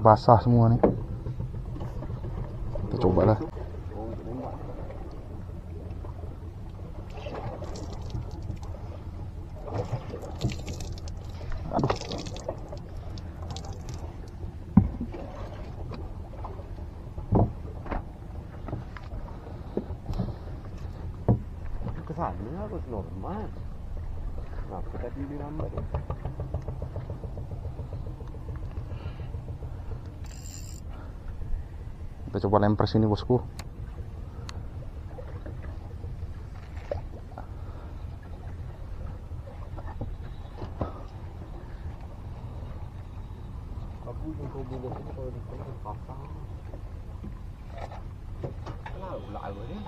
basah semua nih. Kita cobalah. Aduh. Kesana harus normal. Kenapa tadi dilambat ya? Kita coba lempar sini bosku. Aku yang kau bilang itu kalau di sana pasang. Lah, ulah apa ni?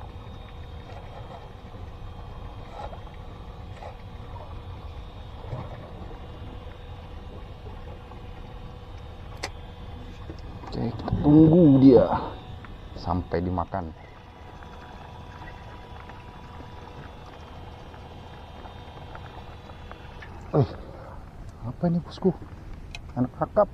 Oke, kita tunggu dia sampai dimakan. Apa ini bosku? Anak kakap.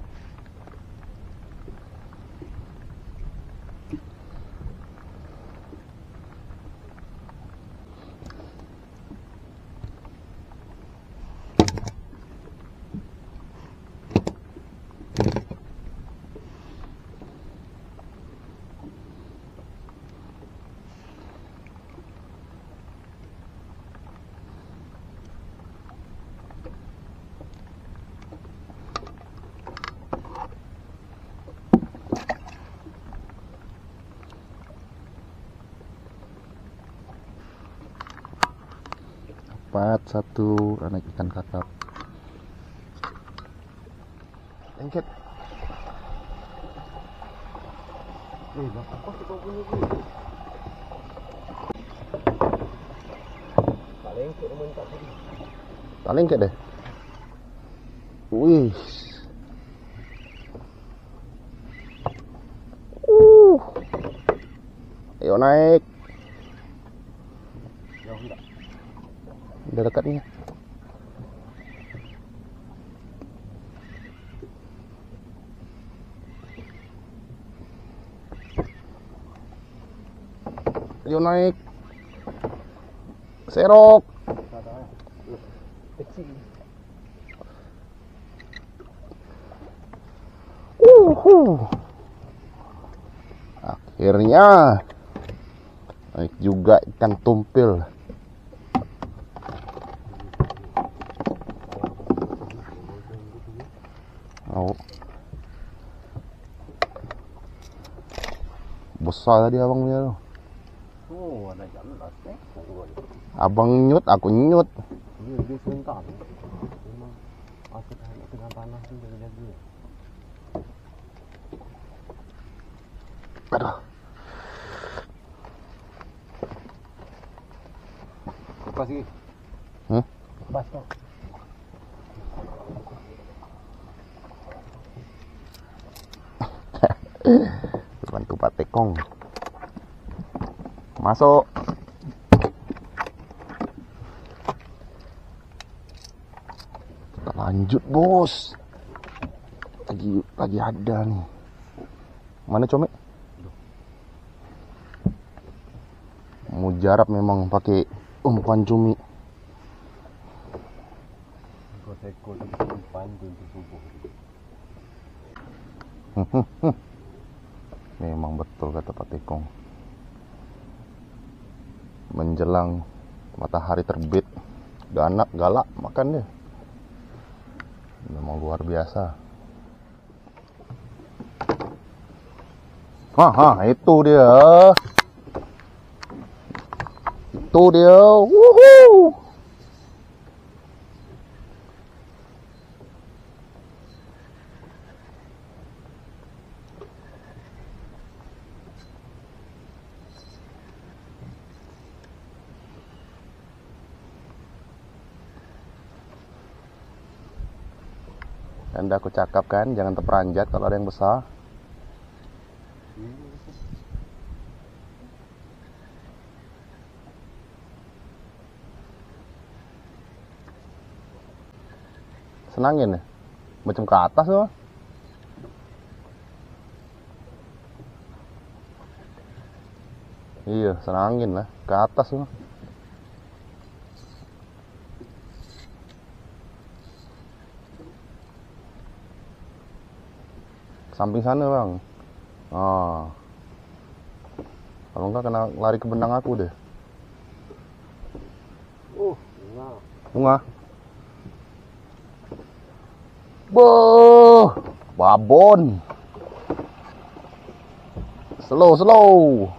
Dapat satu anak ikan kakap. Lengket. Apa sih kau punya ni? Tak lengket teman tak tadi. Tak lengket deh. Wih. Ayo naik. Jauh tak? Udah dekat nih. Ayo naik. Serok. Kecil. Akhirnya naik juga ikan tumpil. Oh. Besar tadi abang punya tuh. Oh, ada jelas eh. Abang nyut, aku nyut. Dia sebentar. Memang aku tengah panas tu jaga-jaga. Aduh. Lepas lagi. Lepas tu. Bantu Pak Tekong. Masuk. Kita lanjut, bos. Lagi ada nih. Mana comek? Mujarab memang pakai umpan cumi. Kau sekor tu umpan tu untuk subuh. Memang betul kata Pak Tekong. Menjelang matahari terbit, ganak galak makan dia. Memang luar biasa. Itu dia. Itu dia. Wuhuu. Anda aku cakap kan, jangan terperanjat kalau ada yang besar. Senangin ya? Macam ke atas loh. Iya, senangin lah ke atas mah. Samping sana bang. Ah, kalau enggak kena lari ke benang aku deh. Enggak. Bunga. Boh, babon. Slow.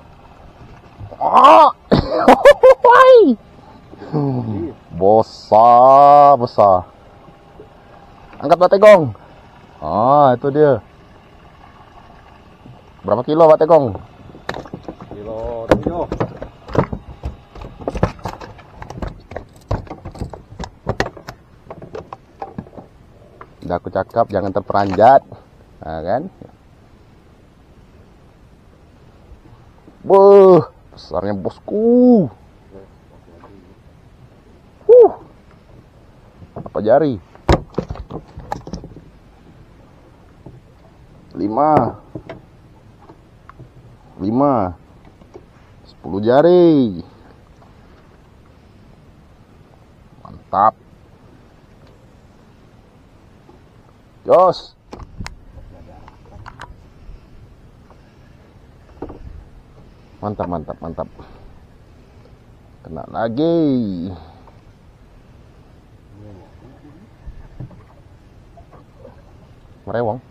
Ah, besar. Angkat bategong. Ah, itu dia. Berapa kilo bategong? Kilo 7. Udah aku cakap jangan terperanjat. Nah, kan? Wah, besarnya bosku. Apa jari? 5, 10 jari. Mantap. Jos. Mantap. Kena lagi. Merewong.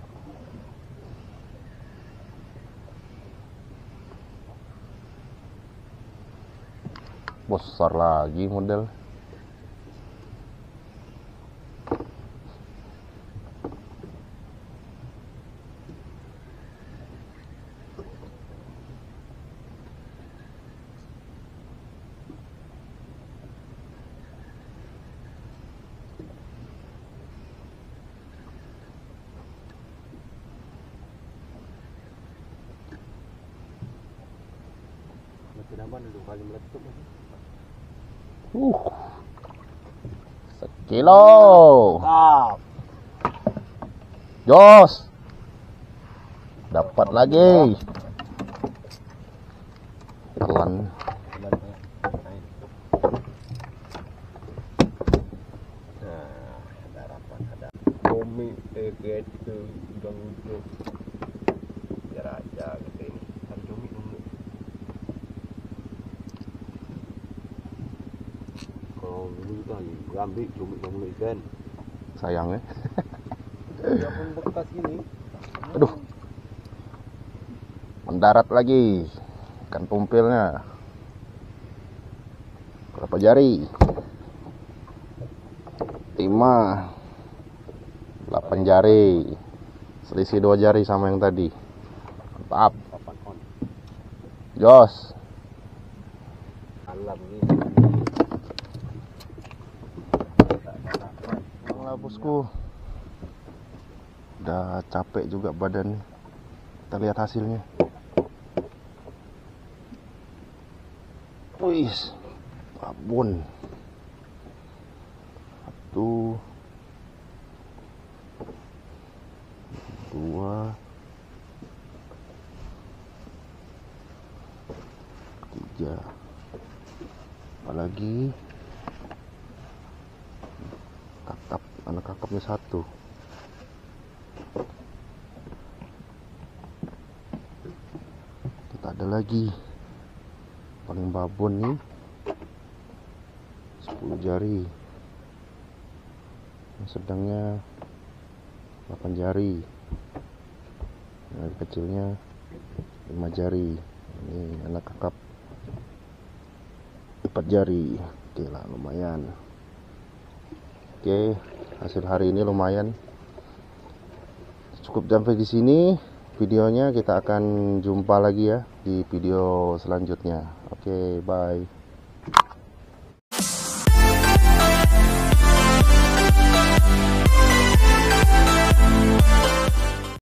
Besar lagi model. Kenapa dulu kali meletup? Sekilo. Mantap. Jos. Dapat lagi. Telan. Komik gitu udang uduk. Biar aja gitu ini. Kan komik dulu. Kalau dulu kan ambil komik dulu ikan. Sayangnya. Ya pun bekas ini. Aduh. Mendarat lagi. Ikan tumpilnya. Berapa jari? 5, 8 jari. Selisih 2 jari sama yang tadi. Mantap. Jos. Alam ini. Lah bosku. Udah capek juga badan. Kita lihat hasilnya. Wih, babon. 1, 2, 3. Apalagi kakap, anak kakapnya 1. Kita ada lagi paling babon nih, 10 jari. Yang sedangnya 8 jari. Yang kecilnya 5 jari. Ini anak kakap 4 jari. Oke lah, lumayan. Oke, hasil hari ini lumayan. Cukup sampai di sini videonya. Kita akan jumpa lagi ya di video selanjutnya. Oke, bye.